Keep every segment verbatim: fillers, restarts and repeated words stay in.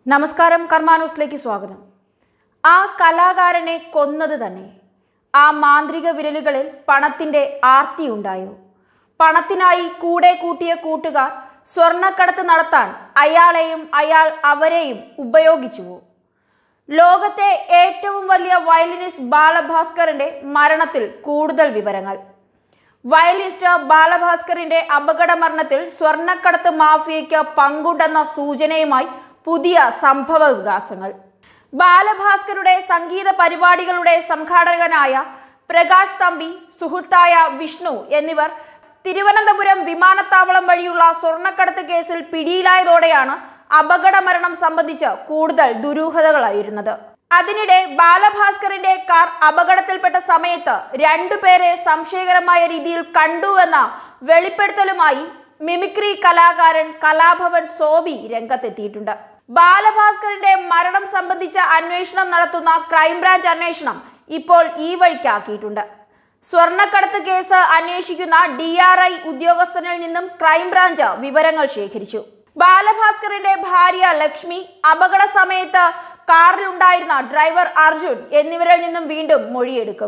നമസ്കാരം കർമാനൂസിലേക്ക് സ്വാഗതം. ആ കലാകാരനെ കൊന്നത് തന്നെ. ആ മാന്ത്രിക വിരലുകളിൽ പണത്തിന്റെ ആർത്തി ഉണ്ടായോ? പണത്തിനായി കൂടെ കൂട്ടിയ കൂട്ടുകാർ സ്വർണ്ണക്കടത്ത് നടത്താൻ അയാളെയും അയാൾ അവരെയും ഉപയോഗിച്ചുവോ? ലോകത്തെ ഏറ്റവും വലിയ വയലിനിസ്റ്റ് ബാലഭാസ്കറിന്റെ മരണത്തിൽ കൂടുതൽ വിവരങ്ങൾ. വയലിനിസ്റ്റ് ബാലഭാസ്കറിന്റെ അപകട മരണത്തിൽ സ്വർണ്ണക്കടത്ത് മാഫിയയ്ക്ക് പങ്കുണ്ടെന്ന സൂചനയുമായി പുതിയ സംഭവ വികാസങ്ങൾ. ബാലഭാസ്കറുടെ സംഗീത പരിപാടികളുടെ സംഘാടകനായ പ്രകാശ് തമ്പി, സുഹൃത്തായ വിഷ്ണു എന്നിവർ തിരുവനന്തപുരം വിമാനത്താവളം വഴിയുള്ള സ്വർണ്ണക്കടത്ത് കേസിൽ പിടിയിലായതോടെയാണ് അപകട മരണം സംബന്ധിച്ച് കൂടുതൽ ദുരൂഹതകളായിരുന്നത്. അതിനിടെ ബാലഭാസ്കറിന്റെ കാർ അപകടത്തിൽപ്പെട്ട സമയത്ത് രണ്ടുപേരെ സംശയകരമായ രീതിയിൽ കണ്ടുവെന്ന വെളിപ്പെടുത്തലുമായി മിമിക്രി കലാകാരൻ കലാഭവൻ സോബി രംഗത്തെത്തിയിട്ടുണ്ട്. ബാലഭാസ്കറിന്റെ മരണം സംബന്ധിച്ച അന്വേഷണം നടത്തുന്ന ക്രൈംബ്രാഞ്ച് അന്വേഷണം ഇപ്പോൾ ഈ വഴിക്കാക്കിയിട്ടുണ്ട്. സ്വർണ്ണക്കടത്ത് കേസ് അന്വേഷിക്കുന്ന ഡി ആർ ഐ ഉദ്യോഗസ്ഥനിൽ നിന്നും ക്രൈംബ്രാഞ്ച് വിവരങ്ങൾ ശേഖരിച്ചു. ബാലഭാസ്കറിന്റെ ഭാര്യ ലക്ഷ്മി, അപകട സമയത്ത് കാറിലുണ്ടായിരുന്ന ഡ്രൈവർ അർജുൻ എന്നിവരിൽ നിന്നും വീണ്ടും മൊഴിയെടുക്കും.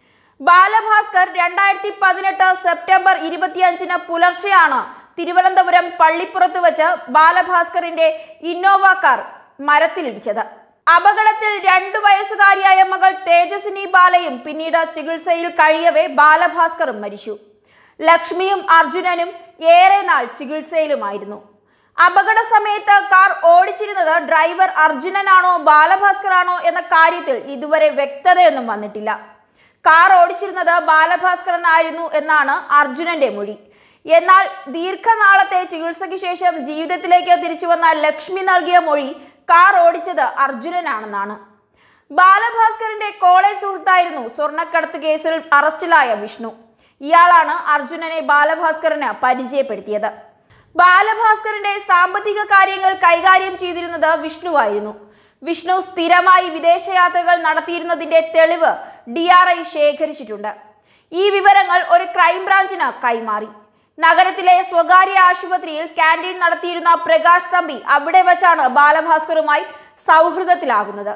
ബാലഭാസ്കർ രണ്ടായിരത്തി പതിനെട്ട് സെപ്റ്റംബർ ഇരുപത്തിയഞ്ചിന് പുലർച്ചെയാണ് തിരുവനന്തപുരം പള്ളിപ്പുറത്ത് വെച്ച് ബാലഭാസ്കറിന്റെ ഇന്നോവ കാർ മരത്തിലിടിച്ചത്. അപകടത്തിൽ രണ്ടു വയസ്സുകാരിയായ മകൾ തേജസ്വിനി ബാലയും പിന്നീട് ചികിത്സയിൽ കഴിയവേ ബാലഭാസ്കറും മരിച്ചു. ലക്ഷ്മിയും അർജുനനും ഏറെ നാൾ ചികിത്സയിലുമായിരുന്നു. അപകട സമയത്ത് കാർ ഓടിച്ചിരുന്നത് ഡ്രൈവർ അർജുനനാണോ ബാലഭാസ്കറാണോ എന്ന കാര്യത്തിൽ ഇതുവരെ വ്യക്തതയൊന്നും വന്നിട്ടില്ല. കാർ ഓടിച്ചിരുന്നത് ബാലഭാസ്കരനായിരുന്നു എന്നാണ് അർജുനന്റെ മൊഴി. എന്നാൽ ദീർഘനാളത്തെ ചികിത്സയ്ക്ക് ശേഷം ജീവിതത്തിലേക്ക് തിരിച്ചു വന്ന ലക്ഷ്മി നൽകിയ മൊഴി കാർ ഓടിച്ചത് അർജുനനാണെന്നാണ്. ബാലഭാസ്കറിന്റെ കോളേജ് സുഹൃത്തായിരുന്നു സ്വർണ്ണക്കടത്ത് കേസിൽ അറസ്റ്റിലായ വിഷ്ണു. ഇയാളാണ് അർജുനനെ ബാലഭാസ്കറിന് പരിചയപ്പെടുത്തിയത്. ബാലഭാസ്കറിന്റെ സാമ്പത്തിക കാര്യങ്ങൾ കൈകാര്യം ചെയ്തിരുന്നത് വിഷ്ണുവായിരുന്നു. വിഷ്ണു സ്ഥിരമായി വിദേശയാത്രകൾ നടത്തിയിരുന്നതിന്റെ തെളിവ് ഡി ആർ ഐ ശേഖരിച്ചിട്ടുണ്ട്. ഈ വിവരങ്ങൾ ഒരു ക്രൈംബ്രാഞ്ചിന് കൈമാറി. നഗരത്തിലെ സ്വകാര്യ ആശുപത്രിയിൽ ക്യാൻറ്റീൻ നടത്തിയിരുന്ന പ്രകാശ് തമ്പി അവിടെ വച്ചാണ് ബാലഭാസ്കറുമായി സൗഹൃദത്തിലാകുന്നത്.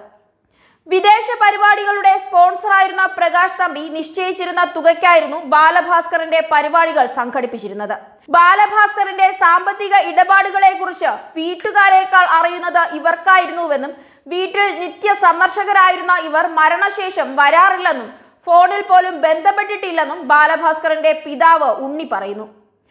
വിദേശ പരിപാടികളുടെ സ്പോൺസറായിരുന്ന പ്രകാശ് തമ്പി നിശ്ചയിച്ചിരുന്ന തുകയ്ക്കായിരുന്നു ബാലഭാസ്കറിന്റെ പരിപാടികൾ സംഘടിപ്പിച്ചിരുന്നത്. ബാലഭാസ്കറിന്റെ സാമ്പത്തിക ഇടപാടുകളെ കുറിച്ച് വീട്ടുകാരേക്കാൾ അറിയുന്നത് ഇവർക്കായിരുന്നുവെന്നും വീട്ടിൽ നിത്യ സന്ദർശകരായിരുന്ന ഇവർ മരണശേഷം വരാറില്ലെന്നും ഫോണിൽ പോലും ബന്ധപ്പെട്ടിട്ടില്ലെന്നും ബാലഭാസ്കറിന്റെ പിതാവ് ഉണ്ണി പറയുന്നു.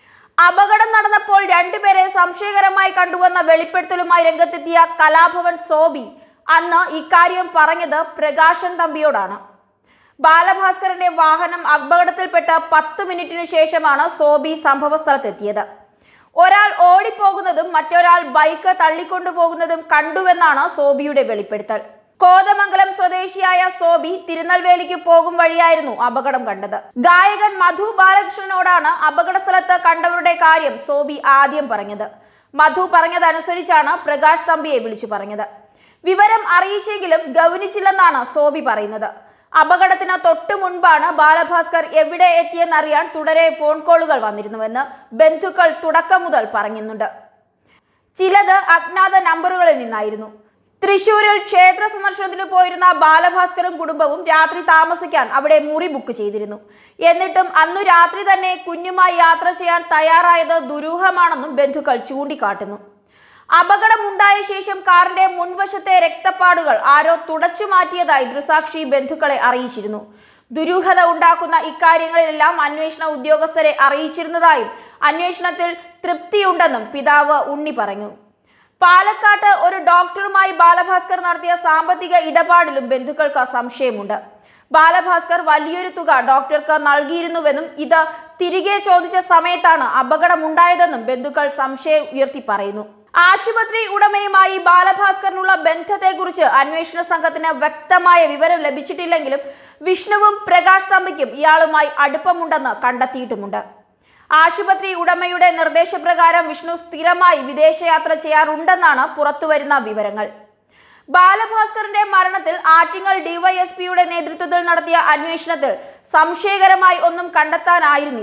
അപകടം നടന്നപ്പോൾ രണ്ടുപേരെ സംശയകരമായി കണ്ടുവന്ന വെളിപ്പെടുത്തലുമായി രംഗത്തെത്തിയ കലാഭവൻ സോബി അന്ന് ഇക്കാര്യം പറഞ്ഞത് പ്രകാശൻ തമ്പിയോടാണ്. ബാലഭാസ്കറിന്റെ വാഹനം അപകടത്തിൽപ്പെട്ട് പത്ത് മിനിറ്റിന് ശേഷമാണ് സോബി സംഭവ സ്ഥലത്തെത്തിയത്. ഒരാൾ ഓടിപ്പോകുന്നതും മറ്റൊരാൾ ബൈക്ക് തള്ളിക്കൊണ്ടുപോകുന്നതും കണ്ടുവെന്നാണ് സോബിയുടെ വെളിപ്പെടുത്തൽ. കോതമംഗലം സ്വദേശിയായ സോബി തിരുനെൽവേലിക്ക് പോകും വഴിയായിരുന്നു അപകടം കണ്ടത്. ഗായകൻ മധു ബാലകൃഷ്ണനോടാണ് അപകട സ്ഥലത്ത് കണ്ടവരുടെ കാര്യം സോബി ആദ്യം പറഞ്ഞത്. മധു പറഞ്ഞതനുസരിച്ചാണ് പ്രകാശ് തമ്പിയെ വിളിച്ചു പറഞ്ഞത്. വിവരം അറിയിച്ചെങ്കിലും ഗൗനിച്ചില്ലെന്നാണ് സോബി പറയുന്നത്. അപകടത്തിന് തൊട്ടു മുൻപാണ് ബാലഭാസ്കർ എവിടെ എത്തിയെന്നറിയാൻ തുടരെ ഫോൺ കോളുകൾ വന്നിരുന്നുവെന്ന് ബന്ധുക്കൾ തുടക്കം മുതൽ പറയുന്നുണ്ട്. ചിലത് അജ്ഞാത നമ്പറുകളിൽ നിന്നായിരുന്നു. തൃശൂരിൽ ക്ഷേത്ര സന്ദർശനത്തിന് പോയിരുന്ന ബാലഭാസ്കറും കുടുംബവും രാത്രി താമസിക്കാൻ അവിടെ മുറി ബുക്ക് ചെയ്തിരുന്നു. എന്നിട്ടും അന്നു രാത്രി തന്നെ കുഞ്ഞുമായി യാത്ര ചെയ്യാൻ തയ്യാറായത് ദുരൂഹമാണെന്നും ബന്ധുക്കൾ ചൂണ്ടിക്കാട്ടുന്നു. അപകടമുണ്ടായ ശേഷം കാറിന്റെ മുൻവശത്തെ രക്തപ്പാടുകൾ ആരോ തുടച്ചു മാറ്റിയതായി ദൃസാക്ഷി ബന്ധുക്കളെ അറിയിച്ചിരുന്നു. ദുരൂഹത ഉണ്ടാക്കുന്ന ഇക്കാര്യങ്ങളിലെല്ലാം അന്വേഷണ ഉദ്യോഗസ്ഥരെ അറിയിച്ചിരുന്നതായും അന്വേഷണത്തിൽ തൃപ്തിയുണ്ടെന്നും പിതാവ് ഉണ്ണി പറഞ്ഞു. പാലക്കാട്ട് ഒരു ഡോക്ടറുമായി ബാലഭാസ്കർ നടത്തിയ സാമ്പത്തിക ഇടപാടിലും ബന്ധുക്കൾക്ക് സംശയമുണ്ട്. ബാലഭാസ്കർ വലിയൊരു തുക ഡോക്ടർക്ക് നൽകിയിരുന്നുവെന്നും ഇത് തിരികെ ചോദിച്ച സമയത്താണ് അപകടമുണ്ടായതെന്നും ബന്ധുക്കൾ സംശയം ഉയർത്തി പറയുന്നു. ആശുപത്രി ഉടമയുമായി ബാലഭാസ്കറിനുള്ള ബന്ധത്തെക്കുറിച്ച് അന്വേഷണ സംഘത്തിന് വ്യക്തമായ വിവരം ലഭിച്ചിട്ടില്ലെങ്കിലും വിഷ്ണുവും പ്രകാശ് തമ്പിക്കും ഇയാളുമായി അടുപ്പമുണ്ടെന്ന് കണ്ടെത്തിയിട്ടുമുണ്ട്. ആശുപത്രി ഉടമയുടെ നിർദ്ദേശപ്രകാരം വിഷ്ണു സ്ഥിരമായി വിദേശയാത്ര ചെയ്യാറുണ്ടെന്നാണ് പുറത്തുവരുന്ന വിവരങ്ങൾ. ബാലഭാസ്കറിന്റെ മരണത്തിൽ ആറ്റിങ്ങൽ ഡിവൈഎസ്പിയുടെ നേതൃത്വത്തിൽ നടത്തിയ അന്വേഷണത്തിൽ സംശയകരമായി ഒന്നും കണ്ടെത്താനായിരുന്നില്ല.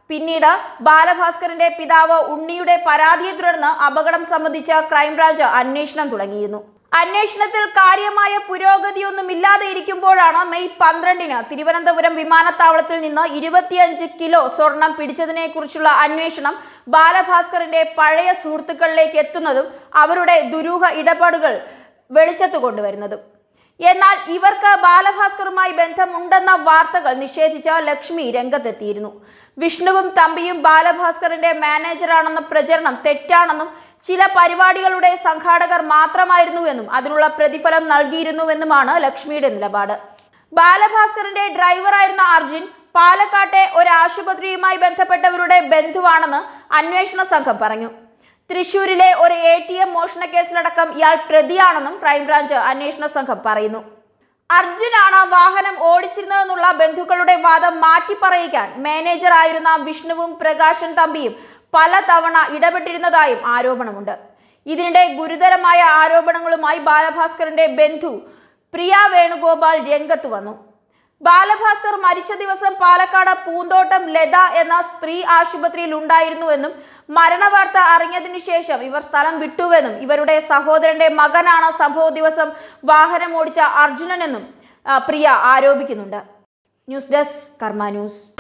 പിന്നീട് ബാലഭാസ്കറിന്റെ പിതാവ് ഉണ്ണിയുടെ പരാതിയെ തുടർന്ന് അപകടം സംബന്ധിച്ച ക്രൈംബ്രാഞ്ച് അന്വേഷണം തുടങ്ങിയിരുന്നു. അന്വേഷണത്തിൽ കാര്യമായ പുരോഗതിയൊന്നുമില്ലാതെ ഇരിക്കുമ്പോഴാണ് മെയ് പന്ത്രണ്ടിന് തിരുവനന്തപുരം വിമാനത്താവളത്തിൽ നിന്ന് ഇരുപത്തിയഞ്ച് കിലോ സ്വർണം പിടിച്ചതിനെ കുറിച്ചുള്ള അന്വേഷണം ബാലഭാസ്കറിന്റെ പഴയ സുഹൃത്തുക്കളിലേക്ക് എത്തുന്നതും അവരുടെ ദുരൂഹ ഇടപാടുകൾ വെളിച്ചത്തു കൊണ്ടുവരുന്നതും. എന്നാൽ ഇവർക്ക് ബാലഭാസ്കറുമായി ബന്ധമുണ്ടെന്ന വാർത്തകൾ നിഷേധിച്ച ലക്ഷ്മി രംഗത്തെത്തിയിരുന്നു. വിഷ്ണുവും തമ്പിയും ബാലഭാസ്കറിന്റെ മാനേജറാണെന്ന പ്രചരണം തെറ്റാണെന്നും ചില പരിപാടികളുടെ സംഘാടകർ മാത്രമായിരുന്നുവെന്നും അതിനുള്ള പ്രതിഫലം നൽകിയിരുന്നുവെന്നുമാണ് ലക്ഷ്മിയുടെ നിലപാട്. ബാലഭാസ്കറിന്റെ ഡ്രൈവറായിരുന്ന അർജുൻ പാലക്കാട്ടെ ഒരു ആശുപത്രിയുമായി ബന്ധപ്പെട്ടവരുടെ ബന്ധുവാണെന്ന് അന്വേഷണ സംഘം പറഞ്ഞു. തൃശൂരിലെ ഒരു എ ടി എം മോഷണ കേസിലടക്കം ഇയാൾ പ്രതിയാണെന്നും ക്രൈംബ്രാഞ്ച് അന്വേഷണ സംഘം പറയുന്നു. അർജുനാണ് വാഹനം ഓടിച്ചിരുന്നതെന്നുള്ള ബന്ധുക്കളുടെ വാദം മാറ്റിപ്പറയിക്കാൻ മാനേജർ ആയിരുന്ന വിഷ്ണുവും പ്രകാശൻ തമ്പിയും പലതവണ ഇടപെട്ടിരുന്നതായും ആരോപണമുണ്ട്. ഇതിനിടെ ഗുരുതരമായ ആരോപണങ്ങളുമായി ബാലഭാസ്കറിന്റെ ബന്ധു പ്രിയ വേണുഗോപാൽ രംഗത്ത് വന്നു. ബാലഭാസ്കർ മരിച്ച ദിവസം പാലക്കാട് പൂന്തോട്ടം ലത എന്ന സ്ത്രീ ആശുപത്രിയിൽ ഉണ്ടായിരുന്നുവെന്നും മരണവാർത്ത അറിഞ്ഞതിനു ശേഷം ഇവർ സ്ഥലം വിട്ടുവെന്നും ഇവരുടെ സഹോദരന്റെ മകനാണ് സംഭവ ദിവസം വാഹനം ഓടിച്ച അർജുനനെന്നും പ്രിയ ആരോപിക്കുന്നുണ്ട്. News desk Karma news.